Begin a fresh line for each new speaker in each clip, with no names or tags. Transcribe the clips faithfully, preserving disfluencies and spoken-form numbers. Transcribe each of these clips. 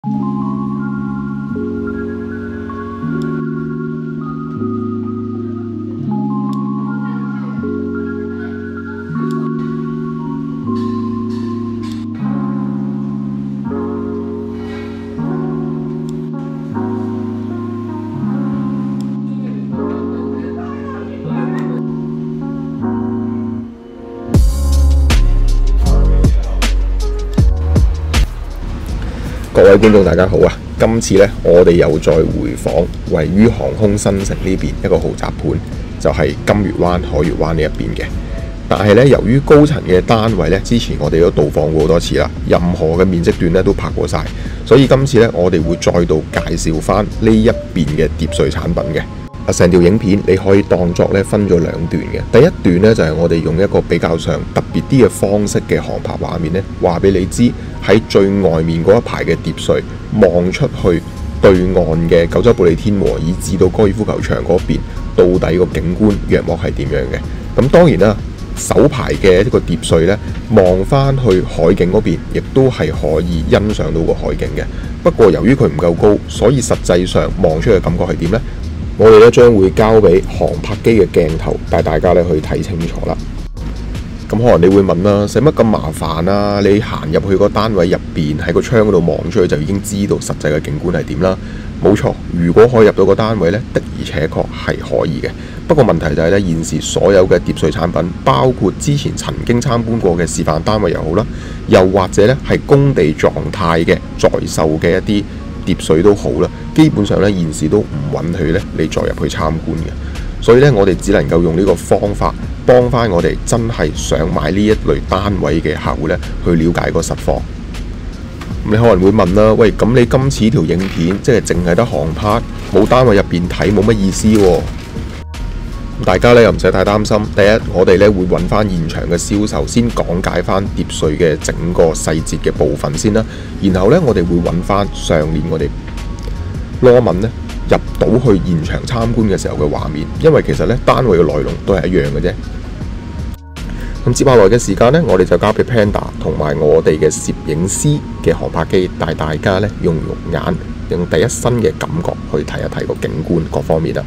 各位觀眾大家好啊！今次咧，我哋又再回訪位於航空新城呢邊一個豪宅盤，就係金月灣、海月灣呢一邊嘅。但係咧，由於高層嘅單位咧，之前我哋都到訪過好多次啦，任何嘅面積段咧都拍過晒，所以今次咧，我哋會再度介紹翻呢一邊嘅疊稅產品嘅。啊，成條影片你可以當作咧分咗兩段嘅。第一段咧就係我哋用一個比較上特別啲嘅方式嘅航拍畫面咧，話俾你知喺最外面嗰一排嘅疊稅望出去對岸嘅九州布利天和以至到高爾夫球場嗰邊，到底個景觀約莫係點樣嘅？咁當然啦，首排嘅一個疊稅咧，望翻去海景嗰邊，亦都係可以欣賞到個海景嘅。不過由於佢唔夠高，所以實際上望出去嘅感覺係點呢？我哋咧將會交俾航拍機嘅鏡頭帶大家咧去睇清楚啦。咁可能你會問啦，使乜咁麻煩啊？你行入去個單位入邊，喺個窗嗰度望出去就已經知道實際嘅景觀係點啦。冇錯，如果可以入到個單位呢，的而且確係可以嘅。不過問題就係咧，現時所有嘅疊稅產品，包括之前曾經參觀過嘅示範單位又好啦，又或者咧係工地狀態嘅在售嘅一啲疊稅都好啦，基本上咧現時都唔允許咧你再入去參觀嘅。所以咧，我哋只能夠用呢個方法幫翻我哋真係想買呢一類單位嘅客戶咧，去了解個實況。咁你可能會問啦，喂，咁你今次條影片即係淨係得航拍，冇單位入邊睇，冇乜意思喎。大家咧又唔使太擔心。第一，我哋咧會揾翻現場嘅銷售，先講解翻疊稅嘅整個細節嘅部分先啦。然後咧，我哋會揾翻上年我哋羅文咧入到去現場參觀嘅時候嘅畫面，因為其實咧單位嘅內容都係一樣嘅啫。咁接下來嘅時間呢，我哋就交俾 Panda 同埋我哋嘅攝影師嘅航拍機，帶大家咧用肉眼用第一身嘅感覺去睇一睇個景觀各方面啦。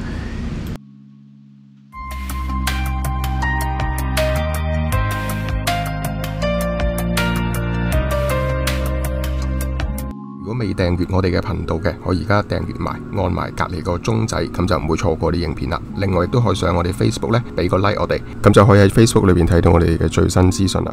如果未訂閱我哋嘅頻道嘅，我而家訂閱埋，按埋隔離個鐘仔，咁就唔會錯過啲影片啦。另外亦都可以上我哋 Facebook 咧，俾個 like 我哋，咁就可以喺 Facebook 裏邊睇到我哋嘅最新資訊啦。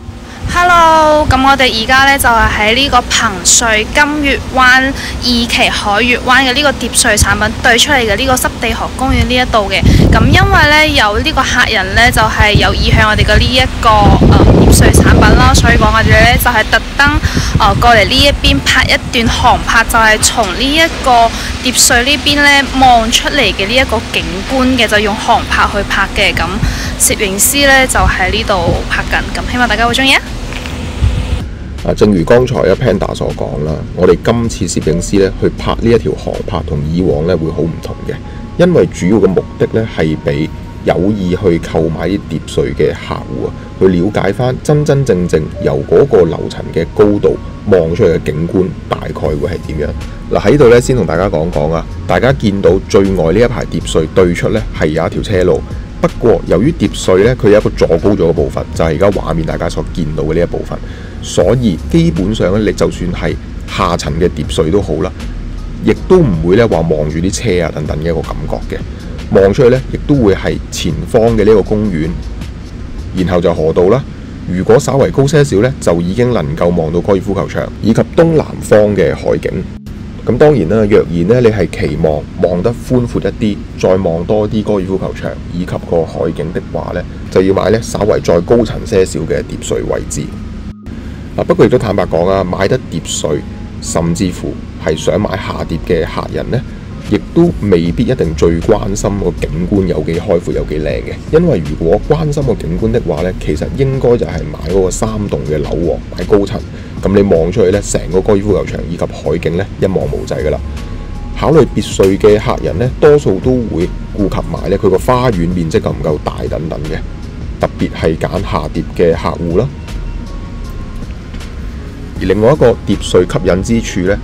Hello， 咁我哋而家咧就係喺呢個朋稅金月灣二期海月灣嘅呢個疊稅產品對出嚟嘅呢個濕地河公園呢一度嘅。咁因為咧有呢個客人咧就係、是、有意向我哋嘅呢一個誒疊稅產品啦，所以講我哋咧就係特登誒過嚟呢一邊拍一段航拍，就係從呢一個疊稅呢邊咧望出嚟嘅呢一個景觀嘅，就用航拍去拍嘅。咁攝影師咧就喺呢度拍緊，咁希望大家會中意啊！
啊，正如剛才阿 Panda 所講啦，我哋今次攝影師咧去拍呢一條航拍同以往咧會好唔同嘅，因為主要嘅目的咧係俾有意去購買啲疊稅嘅客戶啊，去了解翻真真正正由嗰個樓層嘅高度望出去嘅景觀大概會係點樣。嗱，喺度咧先同大家講講啊，大家見到最外呢一排疊稅對出咧係有一條車路。不過由於疊稅咧，佢有一個坐高咗嘅部分，就係而家畫面大家所見到嘅呢一部分，所以基本上咧，你就算係下層嘅疊稅都好啦，亦都唔會咧話望住啲車啊等等嘅一個感覺嘅。望出去咧，亦都會係前方嘅呢個公園，然後就河道啦。如果稍為高些少咧，就已經能夠望到高爾夫球場以及東南方嘅海景。咁當然啦，若然咧你係期望望得寬闊一啲，再望多啲高爾夫球場以及個海景的話咧，就要買咧稍為再高層些少嘅疊稅位置。嗱，不過亦都坦白講啊，買得疊稅，甚至乎係想買下疊嘅客人咧，亦都未必一定最關心個景觀有幾開闊有幾靚嘅。因為如果關心個景觀的話咧，其實應該就係買嗰個三棟嘅樓喎，買高層。咁你望出去咧，成個高爾夫球場以及海景咧，一望無際噶啦。考慮別墅嘅客人咧，多數都會顧及埋咧佢個花園面積夠唔夠大等等嘅，特別係揀下疊嘅客戶啦。而另外一個疊稅吸引之處咧，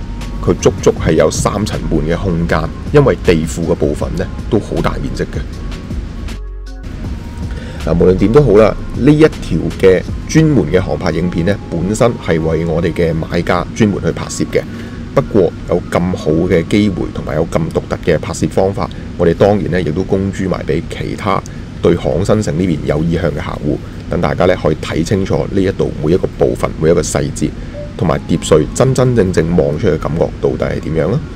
佢足足係有三層半嘅空間，因為地庫嘅部分呢都好大面積嘅。嗱，無論點都好啦，呢一條嘅專門嘅航拍影片呢，本身係為我哋嘅買家專門去拍攝嘅。不過有咁好嘅機會同埋有咁獨特嘅拍攝方法，我哋當然呢亦都公諸埋俾其他對航空新城呢邊有意向嘅客戶，等大家呢可以睇清楚呢一度每一個部分、每一個細節，同埋碟隧真真正正望出去嘅感覺到底係點樣呢？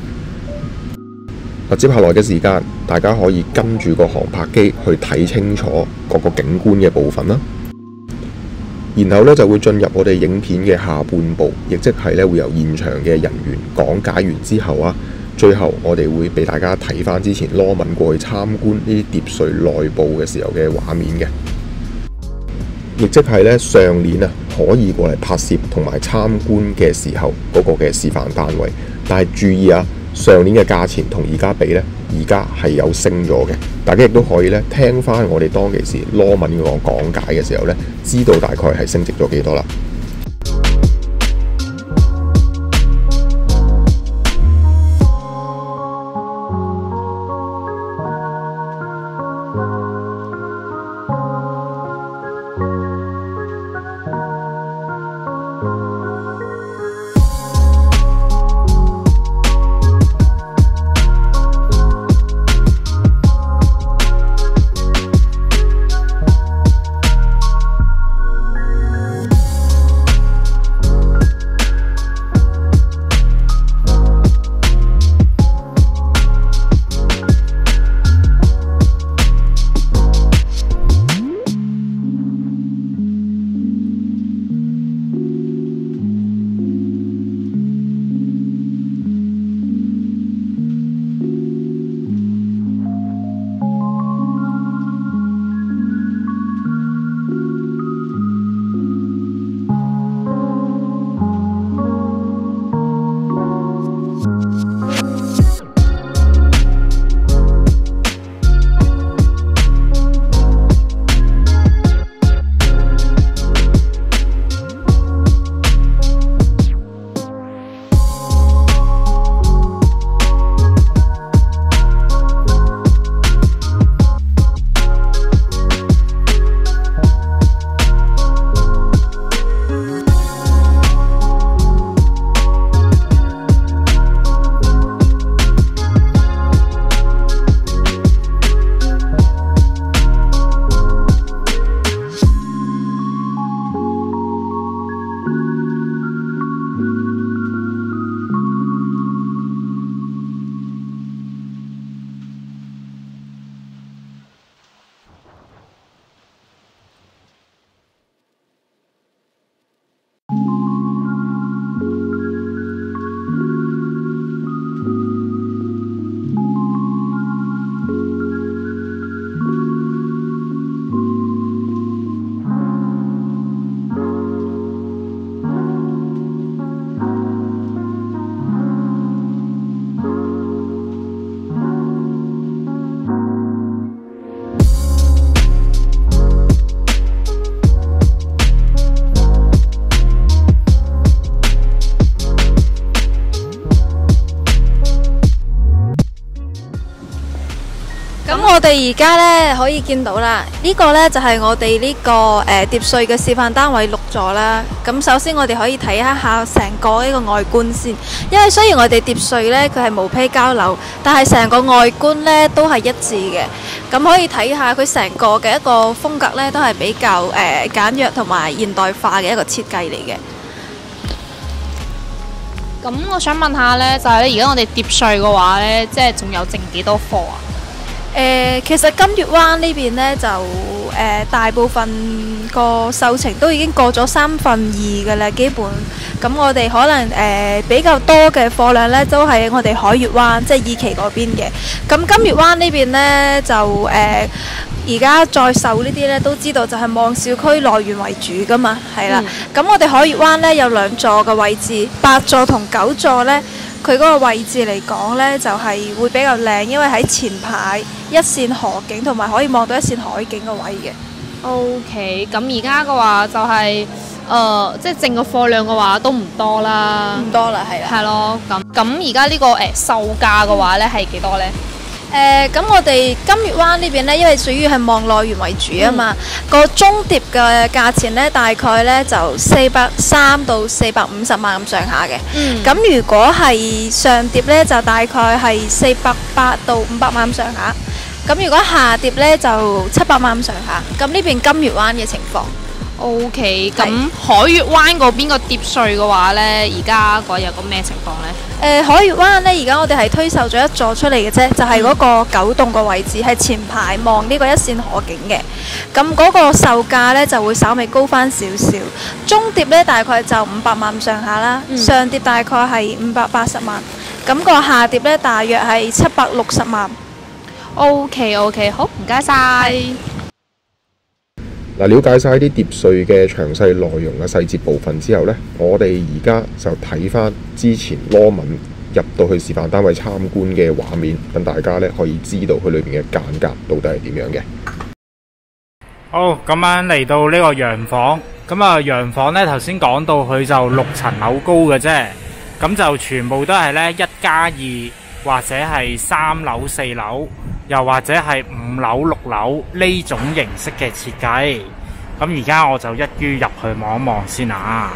接下來嘅時間，大家可以跟住個航拍機去睇清楚各個景觀嘅部分啦。然後咧就會進入我哋影片嘅下半部，亦即係咧會由現場嘅人員講解完之後啊，最後我哋會俾大家睇翻之前羅文過去參觀呢啲碟隧內部嘅時候嘅畫面嘅，亦即係咧上年啊可以過嚟拍攝同埋參觀嘅時候嗰個嘅示範單位。但係注意啊，上年嘅價錢同而家比呢，而家係有升咗嘅。大家亦都可以咧聽翻我哋當其時羅文嗰個講解嘅時候呢，知道大概係升值咗幾多啦。
我哋而家咧可以見到啦，呢個呢就係我哋呢個誒碟隧嘅示範單位六座啦。咁首先我哋可以睇一下成個呢個外觀先，因為雖然我哋碟隧呢佢係毛坯交樓，但係成個外觀呢都係一致嘅。咁可以睇下佢成個嘅一個風格呢都係比較誒簡約同埋現代化嘅一個設計嚟嘅。
咁我想問下呢，就係咧而家我哋碟隧嘅話呢，即係仲有剩幾多貨啊？
誒、呃，其實金月灣呢邊呢，就誒、呃、大部分個售程都已經過咗三分二嘅啦，基本。咁我哋可能誒、呃、比較多嘅貨量呢，都係我哋海月灣，即係二期嗰邊嘅。咁金月灣呢邊呢，就誒而家再售呢啲呢，都知道就係望小區來源為主噶嘛，係啦。咁、嗯、我哋海月灣呢，有兩座嘅位置，八座同九座呢。佢嗰個位置嚟講呢，就係、是、會比較靚，因為喺前排一線河景同埋可以望到一線海景嘅位嘅。
O K， 咁而家嘅話就係、是、
呃，即係淨個貨量嘅話都唔多啦。
唔多啦，係啦。
係咯，咁咁而家呢個誒、呃、售價嘅話咧係幾多咧？
誒咁、呃、我哋金月灣呢邊呢，因為屬於係望內園為主啊嘛，個、嗯、中碟嘅價錢呢，大概呢就四百三到四百五十萬咁上下嘅。嗯。咁如果係上碟呢，就大概係四百八到五百萬咁上下。咁如果下碟呢，就七百萬咁上下。咁呢邊金月灣嘅情況。
O K， 咁海月灣嗰邊個碟稅嘅話呢，而家嗰日個咩情況呢？
誒、呃、海月灣呢，而家我哋係推售咗一座出嚟嘅啫，就係、是、嗰個九棟個位置，係前排望呢個一線河景嘅。咁嗰個售價呢，就會稍微高翻少少，中碟呢，大概就五百萬上下啦，嗯、上碟大概係五百八十萬，咁、那個下碟呢，大約係七百六十萬。
O K O K， 好，唔該晒。
嗱，了解晒啲碟稅嘅詳細內容嘅細節部分之後呢，我哋而家就睇翻之前羅文入到去示範單位參觀嘅畫面，等大家呢可以知道佢裏邊嘅間隔到底係點樣嘅。
好，咁樣嚟到呢個洋房，咁啊洋房呢頭先講到佢就六層樓高嘅啫，咁就全部都係呢一加二或者係三樓四樓。又或者係五樓六樓呢種形式嘅設計，咁而家我就一於入去望一望先啊！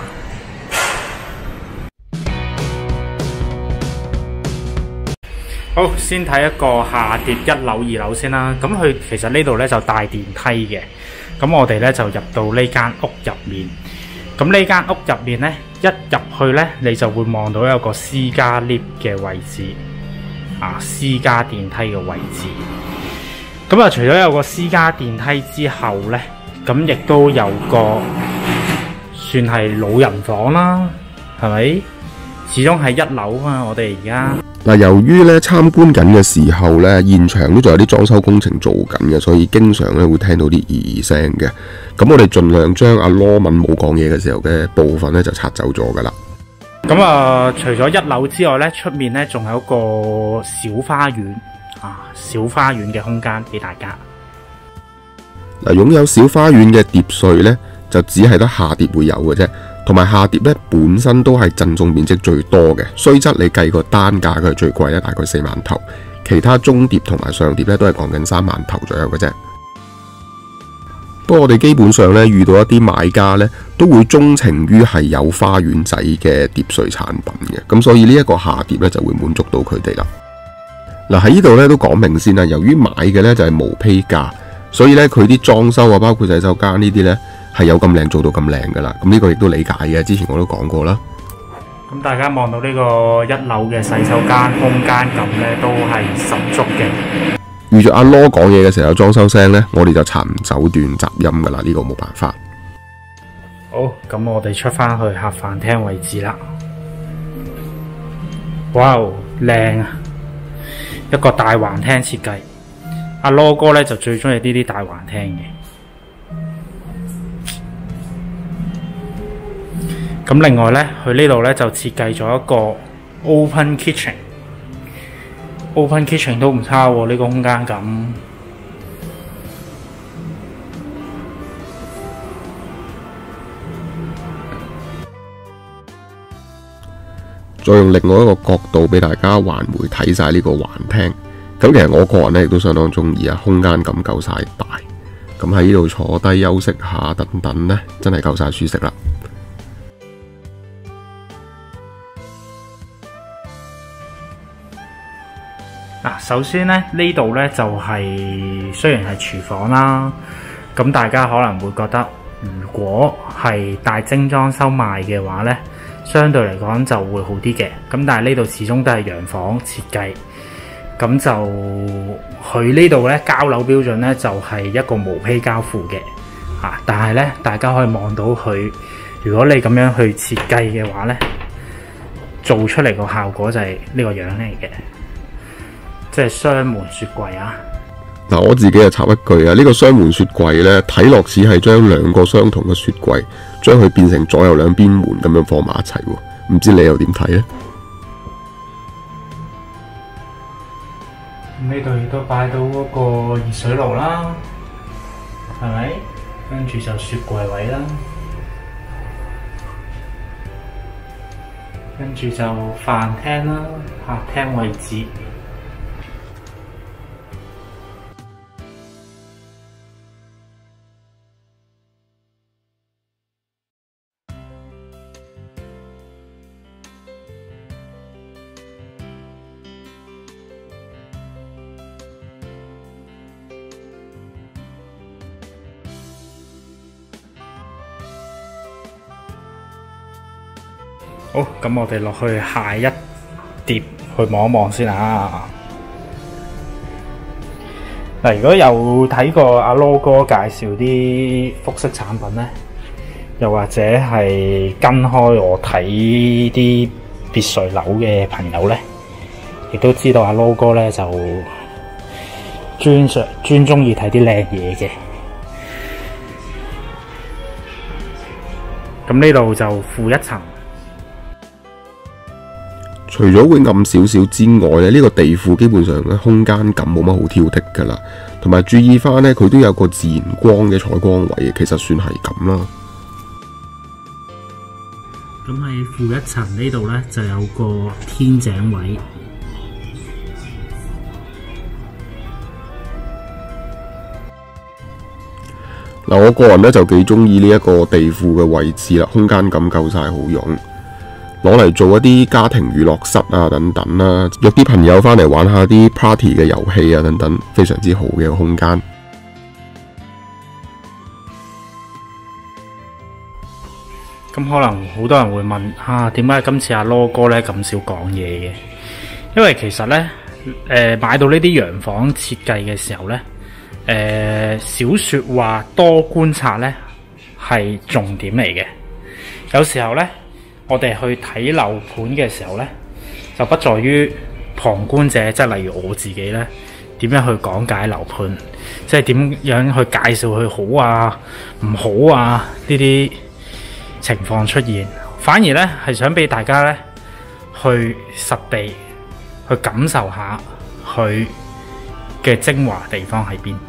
好，先睇一個下跌一樓二樓先啦。咁佢其實呢度呢就帶電梯嘅，咁我哋呢就入到呢間屋入面。咁呢間屋入面呢，一入去呢，你就會望到有個私家 lift 嘅位置。啊，私家電梯嘅位置，咁啊，除咗有個私家電梯之後呢，咁亦都有個算係老人房啦，係咪？始終係一樓啊，我哋而家
嗱，由於咧參觀緊嘅時候咧，現場都仲有啲裝修工程做緊嘅，所以經常咧會聽到啲異聲嘅。咁我哋盡量將阿羅文冇講嘢嘅時候嘅部分咧就拆走咗噶啦。
咁啊、呃，除咗一樓之外咧，出面咧仲有一個小花園啊，小花園嘅空間俾大家。
嗱，擁有小花園嘅碟稅咧，就只係得下碟會有嘅啫，同埋下碟咧本身都係贈送面積最多嘅，雖則你計個單價佢係最貴咧，大概四萬頭，其他中碟同埋上碟咧都係講緊三萬頭左右嘅啫。不過我哋基本上咧遇到一啲買家咧，都會鍾情於係有花園仔嘅碟稅產品嘅，咁所以呢一個下碟咧就會滿足到佢哋啦。嗱，喺呢度咧都講明先啦，由於買嘅咧就係無坯價，所以咧佢啲裝修啊，包括洗手間呢啲咧係有咁靚做到咁靚噶啦。咁呢個亦都理解嘅，之前我都講過啦。
咁大家望到呢個一樓嘅洗手間空間感咧，都係十足嘅。
遇住阿羅講嘢嘅時候有裝修聲呢，我哋就查唔走段雜音噶啦，呢個冇辦法。
好，咁我哋出翻去客飯廳位置啦。哇，靚啊！一個大橫廳設計，阿羅哥呢就最中意呢啲大橫廳嘅。咁另外呢，佢呢度呢就設計咗一個 open kitchen。Open kitchen 都唔差喎，呢個空間感。
再用另外一個角度俾大家環迴睇晒呢個橫廳。咁其實我個人咧亦都相當中意啊，空間感夠晒大。咁喺呢度坐低休息下等等呢，真係夠晒舒適啦。
嗱，首先咧呢度咧就係、是、雖然係廚房啦，咁大家可能會覺得，如果係大精裝修賣嘅話咧，相對嚟講就會好啲嘅。咁但係呢度始終都係洋房設計，咁就佢呢度咧交樓標準咧就係、是、一個無坯交付嘅，啊！但係咧大家可以望到佢，如果你咁樣去設計嘅話咧，做出嚟個效果就係呢個樣嚟嘅。即係雙門雪櫃啊！
嗱，我自己就插一句啊，呢、這個雙門雪櫃呢，睇落似係將兩個相同嘅雪櫃，將佢變成左右兩邊門咁樣放埋一齊喎。唔知你又點睇呢？
呢度亦都擺到嗰個熱水爐啦，係咪？跟住就雪櫃位啦。 跟住就飯廳啦，客廳位置。好，咁我哋落去下一碟去望一望先啊！嗱，如果有睇過阿 Lo 哥介紹啲複式產品呢，又或者係跟開我睇啲別墅樓嘅朋友呢，亦都知道阿 Lo 哥呢就專上專中意睇啲靚嘢嘅。咁呢度就負一層。
除咗會暗少少之外咧，呢、這個地庫基本上咧空間感冇乜好挑剔㗎啦，同埋注意翻呢，佢都有個自然光嘅採光位，其實算係咁啦。
咁喺負一層呢度呢，就有個天井位。
嗱，我個人呢就幾中意呢一個地庫嘅位置啦，空間感夠晒好用。攞嚟做一啲家庭娛樂室啊等等啦，約啲朋友返嚟玩下啲 party 嘅遊戲啊等等，非常之好嘅一個空間。
咁可能好多人會問啊，點解今次阿 Lo 哥咧咁少講嘢嘅？因為其實咧，誒、呃、買到呢啲洋房設計嘅時候咧，誒、呃、少説話多觀察咧係重點嚟嘅。有時候咧，我哋去睇樓盤嘅時候呢，就不在於旁觀者，即係例如我自己呢，點樣去講解樓盤，即係點樣去介紹佢好啊、唔好啊呢啲情況出現，反而呢，係想俾大家呢去實地去感受下佢嘅精華地方喺邊。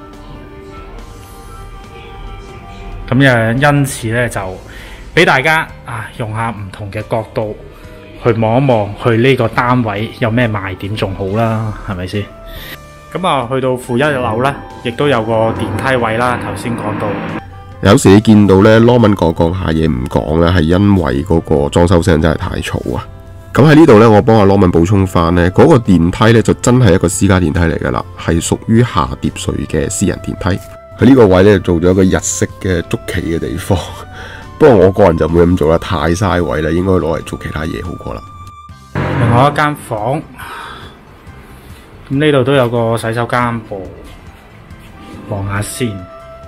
咁樣因此呢，就俾大家啊，用下唔同嘅角度去望一望，去呢個單位有咩賣點仲好啦，係咪先？咁啊，去到負一樓呢，亦都有個電梯位啦。頭先講到，
有時你見到呢 Norman 講講下嘢唔講呢，係因為嗰個裝修聲真係太嘈啊！咁喺呢度呢，我幫阿 Norman 補充翻呢，嗰個電梯呢，就真係一個私家電梯嚟噶啦，係屬於下疊水嘅私人電梯。喺呢個位呢，做咗一個日式嘅捉棋嘅地方。不過我個人就冇咁做啦，太嘥位啦，應該攞嚟做其他嘢好過啦。
另外一間房，咁呢度都有個洗手間噃，望下先。呢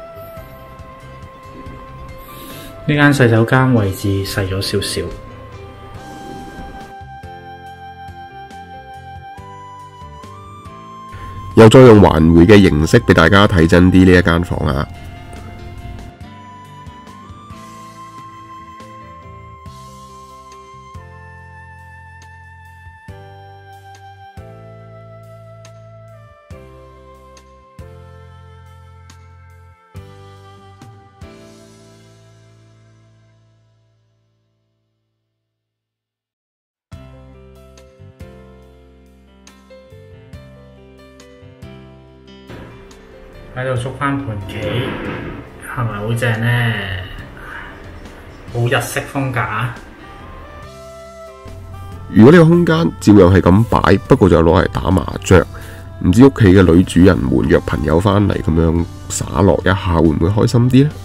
間洗手間位置細咗少少。
又再用環迴嘅形式俾大家睇真啲呢一間房啊！
喺度捉翻盤棋，係咪好正呢？好日式風格啊！
如果呢個空間照樣係咁擺，不過就攞嚟打麻雀，唔知屋企嘅女主人們約朋友翻嚟咁樣灑落一下，會唔會開心啲呢？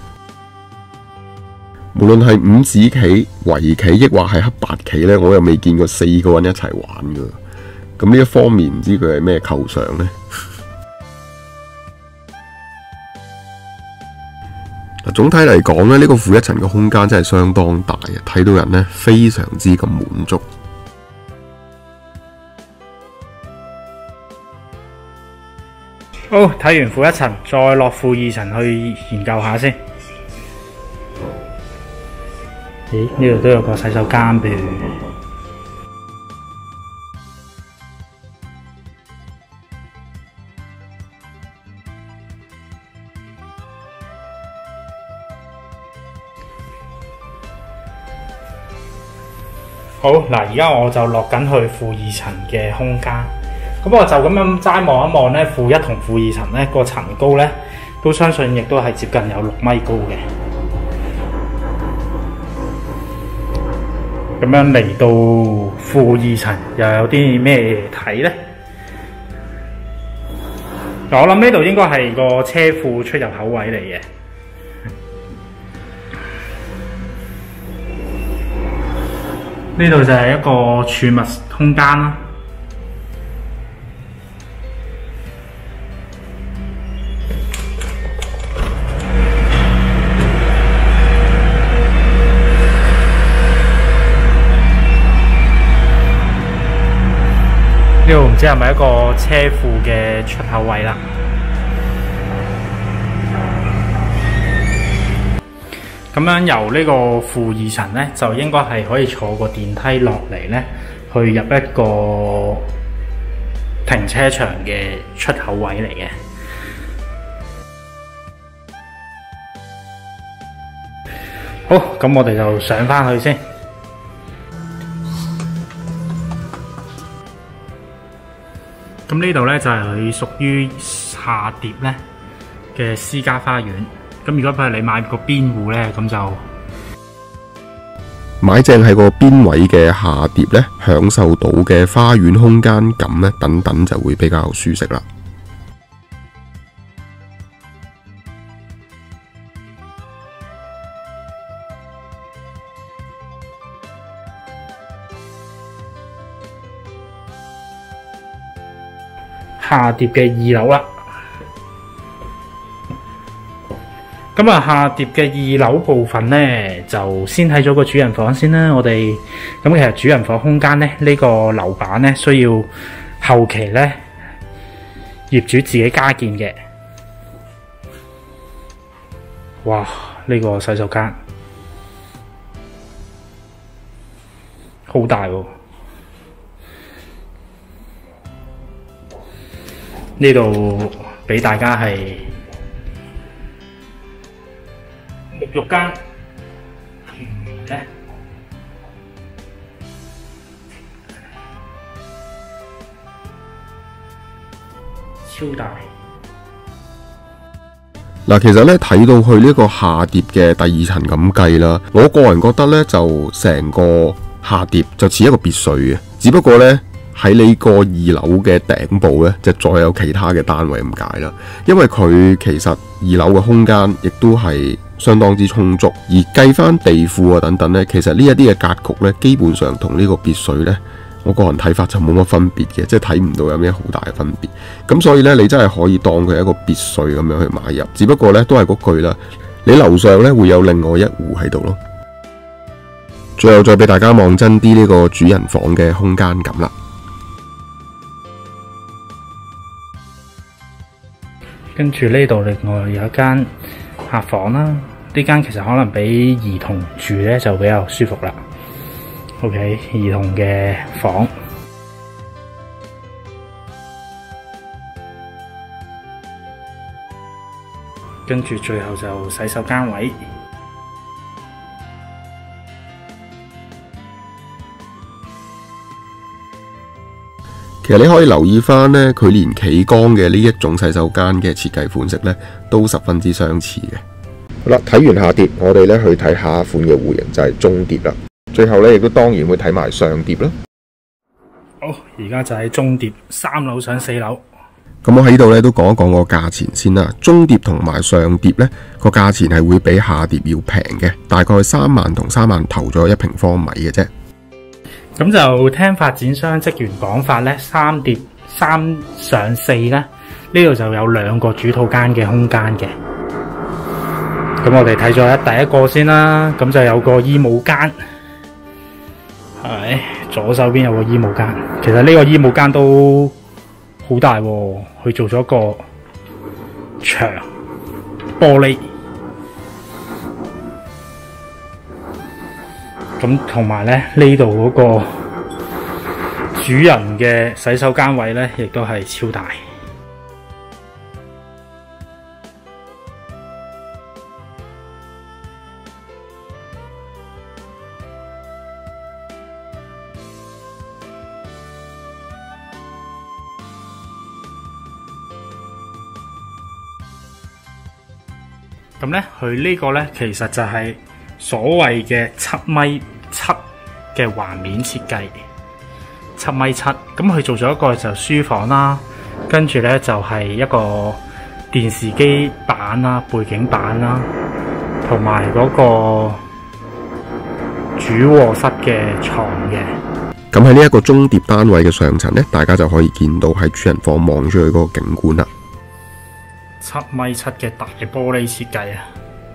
無論係五子棋、圍棋，抑或係黑白棋呢，我又未見過四個人一齊玩噶。咁呢一方面唔知佢係咩構想呢？總體嚟講咧，呢個負一層嘅空間真係相當大嘅，睇到人呢非常之咁滿足。
好，睇完負一層，再落負二層去研究下先。咦？呢度都有個洗手間噃。 好嗱，而家我就落緊去負二層嘅空間。咁我就咁樣齋望一望咧，負一同負二層咧個層高咧，都相信亦都係接近有六米高嘅。咁樣嚟到負二層又有啲咩睇呢？我諗呢度應該係個車庫出入口位嚟嘅。呢度就係一個儲物空間啦。呢度唔知係咪一個車庫嘅出口位啦？咁樣由呢個負二層呢，就應該係可以坐個電梯落嚟呢，去入一個停車場嘅出口位嚟嘅。好，咁我哋就上返去先。咁呢度呢，就係佢屬於下疊呢嘅私家花園。咁如果譬如你買個邊戶呢，咁就
買正喺個邊位嘅下疊呢，享受到嘅花園空間感呢，等等就會比較舒適啦。
下疊嘅二樓啦，咁啊下疊嘅二樓部分呢，就先睇咗個主人房先啦。我哋咁其實主人房空間呢，呢、呢個樓板呢，需要後期呢業主自己加建嘅。哇！呢、呢個洗手間好大喎、哦。呢度俾大家係沐浴間，咧超大。
嗱，其實咧睇到去呢個下疊嘅第二層咁計啦，我個人覺得咧就成個下疊就似一個別墅嘅，只不過咧。喺呢個二樓嘅頂部呢，就再有其他嘅單位咁解啦。因為佢其實二樓嘅空間亦都係相當之充足，而計翻地庫啊等等呢，其實呢一啲嘅格局呢，基本上同呢個別墅呢，我個人睇法就冇乜分別嘅，即係睇唔到有咩好大嘅分別。咁所以呢，你真係可以當佢係一個別墅咁樣去買入，只不過呢，都係嗰句啦，你樓上呢會有另外一戶喺度咯。最後再俾大家望真啲呢個主人房嘅空間感啦。
跟住呢度另外有一間客房啦，呢間其實可能俾兒童住呢就比較舒服啦。OK， 兒童嘅房，跟住最後就洗手間位。
其實你可以留意翻呢，佢連企缸嘅呢一種洗手間嘅設計款式呢，都十分之相似嘅。好啦，睇完下疊，我哋呢去睇下一款嘅戶型就係中疊啦。最後呢，亦都當然會睇埋上疊啦。
好，而家就喺中疊三樓上四樓。
咁我喺度呢都講一講個價錢先啦。中疊同埋上疊呢個價錢係會比下疊要平嘅，大概三萬同三萬頭咗一平方米嘅啫。
咁就聽發展商職員講法呢，三疊三上四呢，呢度就有兩個主套間嘅空間嘅。咁我哋睇咗第一個先啦，咁就有個衣帽間，係左手邊有個衣帽間。其實呢個衣帽間都好大喎，佢做咗個牆玻璃。咁同埋咧，呢度嗰個主人嘅洗手間位咧，亦都係超大。 咁咧，佢呢個咧其實就係所謂嘅七米七嘅環面設計，七米七。咁佢做咗一個就書房啦，跟住咧就係一個電視機板啦、背景板啦，同埋嗰個主臥室嘅床嘅。
咁喺呢一個中疊單位嘅上層咧，大家就可以見到喺主人房望出去嗰個景觀啦。
七米七嘅大玻璃設計啊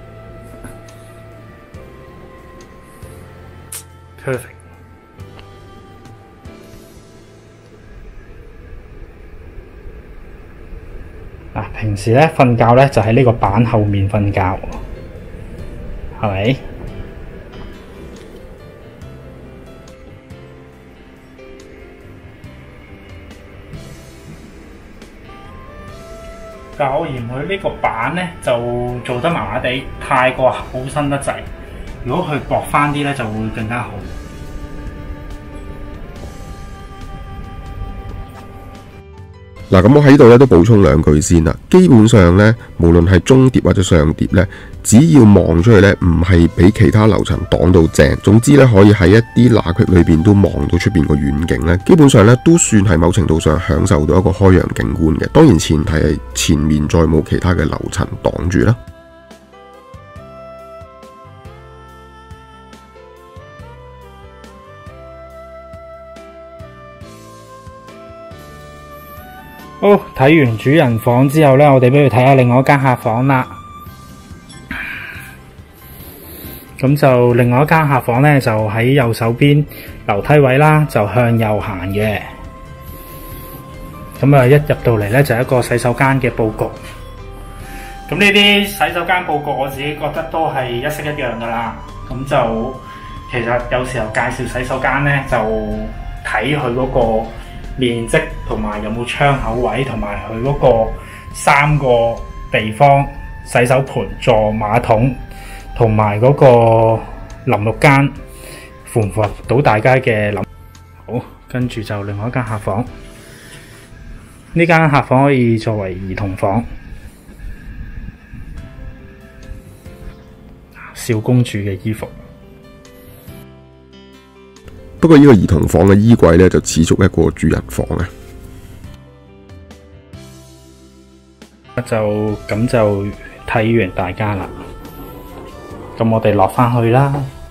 ，perfect。嗱，平時咧瞓覺咧就喺呢個板後面瞓覺，係咪？但我嫌佢呢個板咧就做得麻麻地，太過厚身得滯。如果佢薄翻啲咧，就會更加好。
嗱，咁我喺度咧都補充兩句先啦。基本上咧，無論係中疊或者上疊咧，只要望出去咧，唔係俾其他樓層擋到正，總之咧可以喺一啲罅隙裏邊都望到出邊個遠景咧，基本上咧都算係某程度上享受到一個開揚景觀嘅。當然前提係前面再冇其他嘅樓層擋住啦。
好，睇完主人房之後呢，我哋不如睇下另外一間客房啦。咁就另外一間客房呢，就喺右手邊樓梯位啦，就向右行嘅。咁啊，一入到嚟呢，就係一個洗手間嘅佈局。咁呢啲洗手間佈局，我自己覺得都係一式一樣噶啦。咁就其實有時候介紹洗手間呢，就睇佢嗰個面積同埋有冇窗口位，同埋佢嗰個三個地方洗手盆、座馬桶同埋嗰個淋浴間，符唔符合到大家嘅諗？好，跟住就另外一間客房。呢間客房可以作為兒童房，小公主嘅衣服。
不過呢個兒童房嘅衣櫃咧就似足一個主人房啊！
就咁就睇完大家啦，咁我哋落返去啦。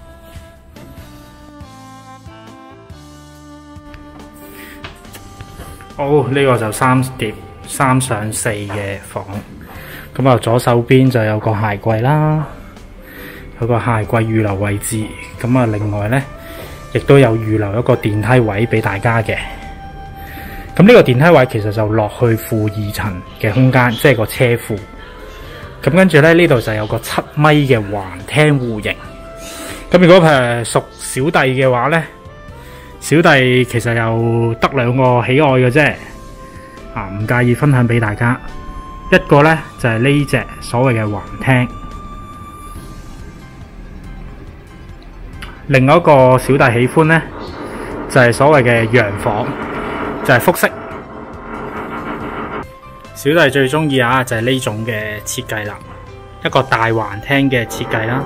好，呢個就三疊三上四嘅房，咁啊左手邊就有個鞋櫃啦，有個鞋櫃預留位置，咁啊另外呢，亦都有預留一個電梯位俾大家嘅。咁呢個電梯位其實就落去負二層嘅空間，即係個車庫。咁跟住咧，呢度就有個七米嘅橫廳戶型。咁如果誒屬小弟嘅話咧，小弟其實又得兩個喜愛嘅啫，啊唔介意分享俾大家。一個咧就係呢隻所謂嘅橫廳，另外一個小弟喜歡咧就係所謂嘅洋房。就係複式，小弟最中意啊，就係呢種嘅設計啦，一個大橫廳嘅設計啦。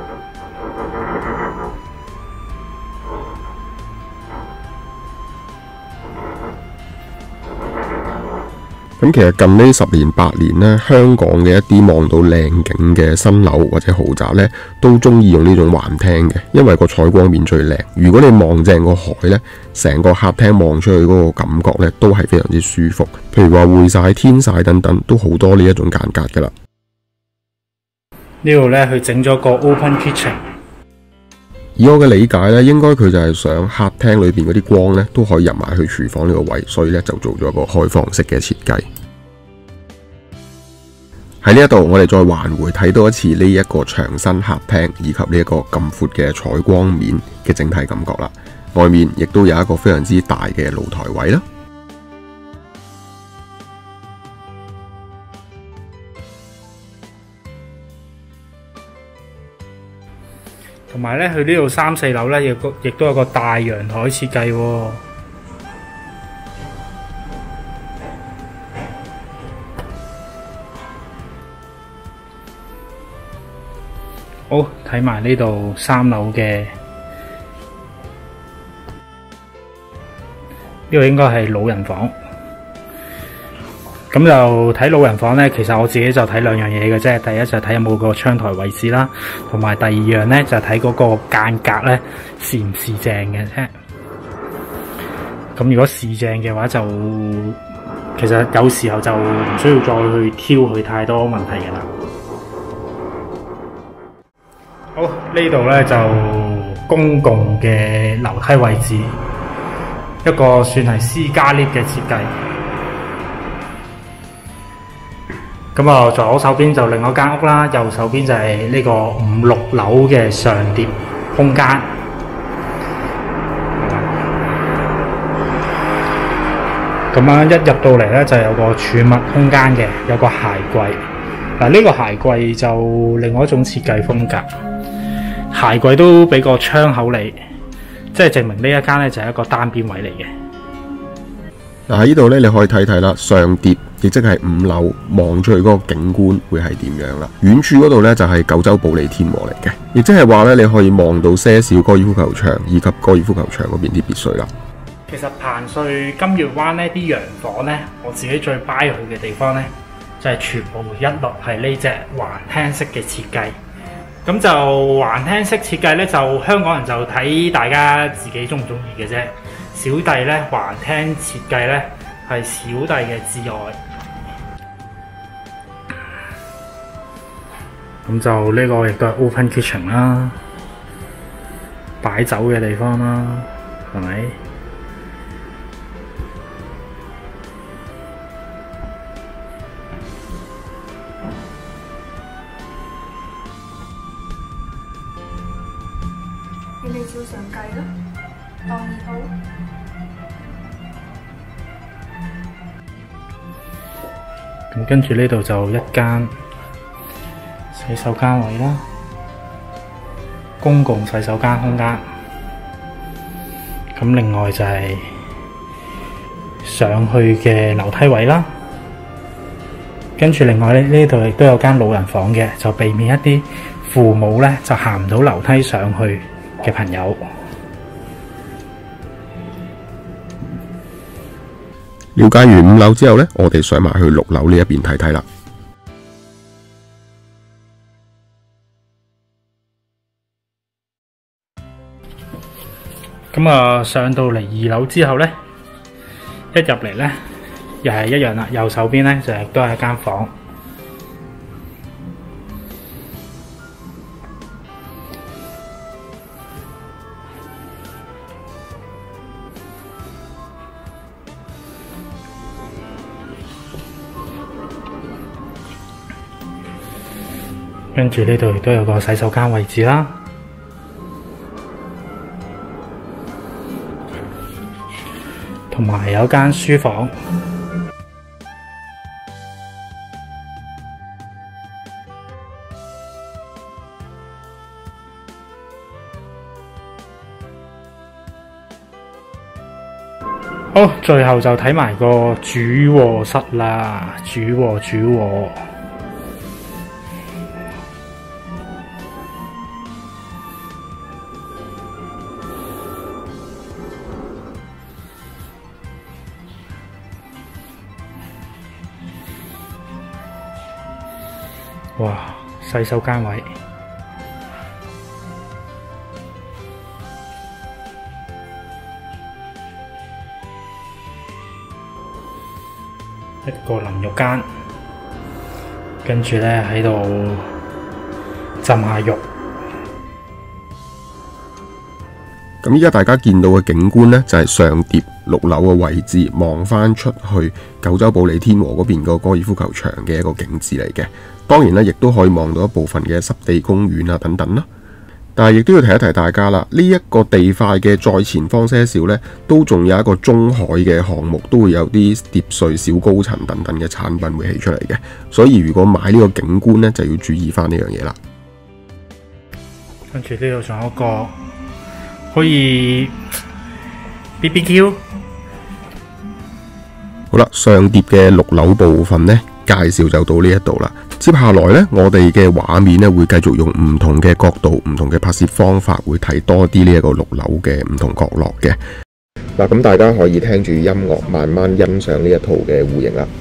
咁其實近呢十年八年呢，香港嘅一啲望到靚景嘅新樓或者豪宅呢，都中意用呢種橫廳嘅，因為個採光面最靚。如果你望正個海呢，成個客廳望出去嗰個感覺呢，都係非常之舒服。譬如話匯曬、天曬等等，都好多呢一種間隔噶啦。
呢度呢，佢整咗個 open kitchen。
以我嘅理解呢，應該佢就係想客廳裏邊嗰啲光呢都可以入埋去廚房呢個位，所以呢就做咗一個開放式嘅設計。喺呢一度，我哋再環回睇多一次呢一個牆身客廳以及呢一個咁闊嘅採光面嘅整體感覺啦。外面亦都有一個非常之大嘅露台位啦。
同埋咧，佢呢度三四樓咧，亦個亦都有個大陽台設計喎。 好，睇埋呢度三樓嘅，呢度應該係老人房。咁就睇老人房呢，其實我自己就睇兩樣嘢嘅啫。第一就睇有冇個窗台位置啦，同埋第二樣呢，就睇嗰個間隔呢，視唔視正嘅啫。咁如果視正嘅話就，就其實有時候就唔需要再去挑佢太多問題嘅啦。好，呢度呢就公共嘅樓梯位置，一個算係私家 lift 嘅設計。咁啊，左手邊就另外一間屋啦，右手邊就係呢個五六樓嘅上疊空間。咁樣一入到嚟呢，就有個儲物空間嘅，有個鞋櫃。嗱，呢個鞋櫃就另外一種設計風格。鞋櫃都俾個窗口你，即係證明呢一間呢就係一個單邊位嚟嘅。
嗱，喺呢度呢，你可以睇睇啦，上疊亦即係五樓望出去嗰個景觀會係點樣啦。遠處嗰度呢，就係九州保利天和嚟嘅，亦即係話呢，你可以望到些少高爾夫球場以及高爾夫球場嗰邊啲別墅啦。
其實彭帥金月灣呢啲洋房呢，我自己最 buy 佢嘅地方呢，就係、是、全部一律係呢隻橫廳式嘅設計。咁就橫廳式設計呢，就香港人就睇大家自己中唔中意嘅啫。小弟呢，橫廳設計呢，係小弟嘅至愛。咁就呢個亦都係 open kitchen 啦，擺酒嘅地方啦，係咪？
你哋照常計啦，當二號。
咁跟住呢度就一間洗手間位啦，公共洗手間空間。咁另外就係上去嘅樓梯位啦。跟住另外呢，呢度亦都有間老人房嘅，就避免一啲父母呢就行唔到樓梯上去嘅朋友。
了解完五樓之後呢，我哋上埋去六樓呢一邊睇睇啦。
咁啊，上到嚟二樓之後呢，一入嚟呢，又係一樣啦。右手邊呢，就亦都係一間房。跟住呢度亦都有個洗手間位置啦，同埋有間書房。好，最後就睇埋個主臥室啦，主臥主臥。哇！洗手間位，一個淋浴間，跟住咧喺度浸下浴。
咁依家大家見到嘅景觀呢，就係上疊六樓嘅位置，望翻出去九州保利天和嗰邊個高爾夫球場嘅一個景緻嚟嘅。當然咧，亦都可以望到一部分嘅濕地公園啊等等啦。但係亦都要提一提大家啦，呢、這、一個地塊嘅再前方些少呢，都仲有一個中海嘅項目，都會有啲疊墅小高層等等嘅產品會起出嚟嘅。所以如果買呢個景觀呢，就要注意翻呢樣嘢啦。
跟住呢度仲有一個可以 B B Q。好
啦，上疊嘅六樓部分呢，介紹就到呢一度啦。 接下來呢，我哋嘅畫面呢會繼續用唔同嘅角度、唔同嘅拍攝方法，會睇多啲呢一個六樓嘅唔同角落嘅。嗱，咁大家可以聽住音樂，慢慢欣賞呢一套嘅戶型啦。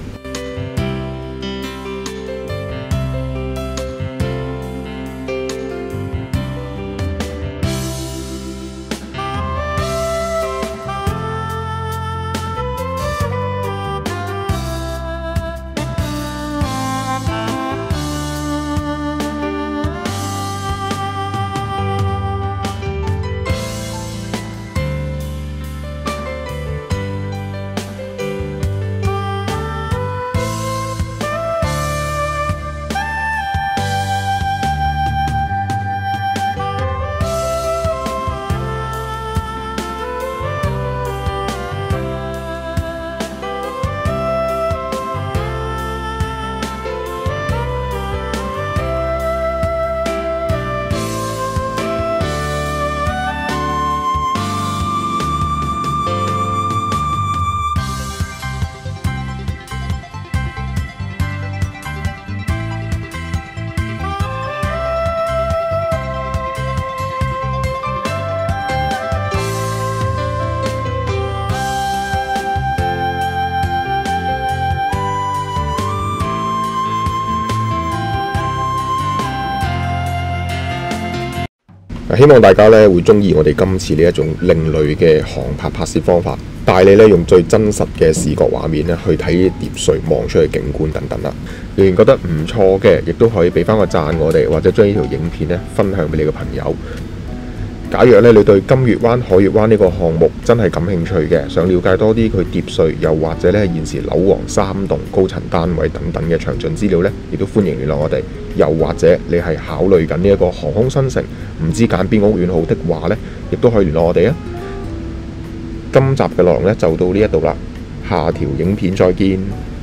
希望大家咧會中意我哋今次呢一種另類嘅航拍拍攝方法，帶你咧用最真實嘅視覺畫面咧去睇碟隧望出去景觀等等啦。若然覺得唔錯嘅，亦都可以俾翻個讚我哋，或者將呢條影片咧分享俾你嘅朋友。假若咧你對金月灣海月灣呢個項目真係感興趣嘅，想了解多啲佢碟隧，又或者咧現時樓王三棟高層單位等等嘅詳盡資料咧，亦都歡迎聯絡我哋。又或者你係考慮緊呢一個航空新城，唔知揀邊個屋苑好的話呢，亦都可以聯絡我哋啊！今集嘅內容呢就到呢一度啦，下條影片再見。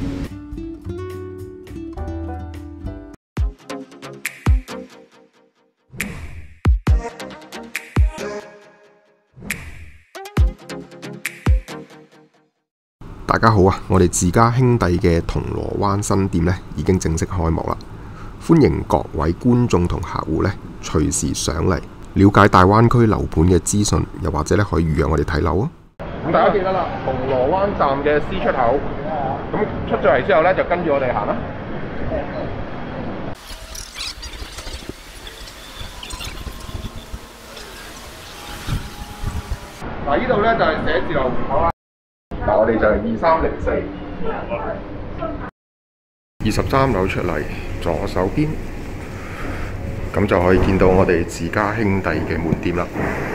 大家好啊！我哋自家兄弟嘅銅鑼灣新店呢已經正式開幕啦。歡迎各位觀眾同客戶咧，隨時上嚟了解大灣區樓盤嘅資訊，又或者咧可以預約我哋睇樓啊！咁大家記得啦，銅鑼灣站嘅 C 出口，咁出咗嚟之後咧，就跟住我哋行啦。嗱，呢度咧就係寫字樓門口啦。嗱，我哋就係二三零四。二十三樓出嚟，左手邊，咁就可以見到我哋自家兄弟嘅門店啦。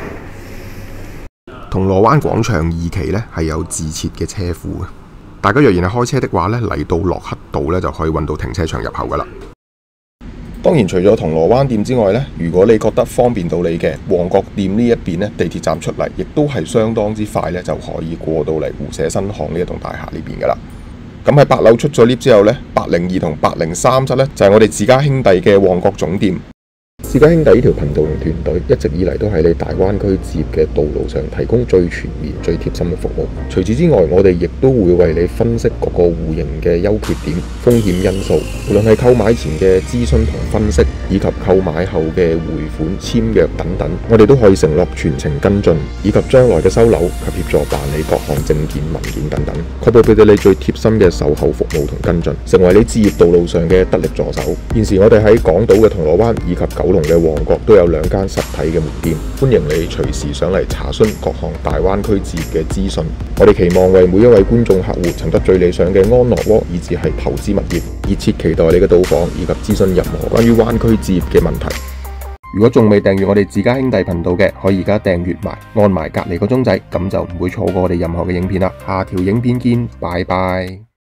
銅鑼灣廣場二期呢係有自設嘅車庫嘅，大家若然係開車的話呢，嚟到駱克道呢就可以揾到停車場入口噶啦。當然除咗銅鑼灣店之外呢，如果你覺得方便到你嘅旺角店呢一邊呢，地鐵站出嚟，亦都係相當之快呢，就可以過到嚟湖社新巷呢一棟大廈呢邊噶啦。咁喺八樓出咗 lift 之後呢，八零二同八零三室呢，就係我哋自家兄弟嘅旺角總店。自家兄弟呢條頻道同團隊一直以嚟都喺你大灣區置業嘅道路上提供最全面、最貼心嘅服務。除此之外，我哋亦都會為你分析各個戶型嘅優缺點、風險因素，無論係購買前嘅諮詢同分析，以及購買後嘅匯款、簽約等等，我哋都可以承諾全程跟進，以及將來嘅收樓及協助辦理各項證件文件等等，確保俾到你最貼心嘅售後服務同跟進，成為你置業道路上嘅得力助手。現時我哋喺港島嘅銅鑼灣以及九龍嘅旺角都有兩間實體嘅門店，歡迎你隨時上嚟查詢各項大灣區置業嘅資訊。我哋期望為每一位觀眾客戶尋得最理想嘅安樂窩，以至係投資物業。熱切期待你嘅到訪以及諮詢任何關於灣區置業嘅問題。如果仲未訂閱我哋自家兄弟頻道嘅，可以而家訂閱埋，按埋隔離個鐘仔，咁就唔會錯過我哋任何嘅影片啦。下條影片見，拜拜。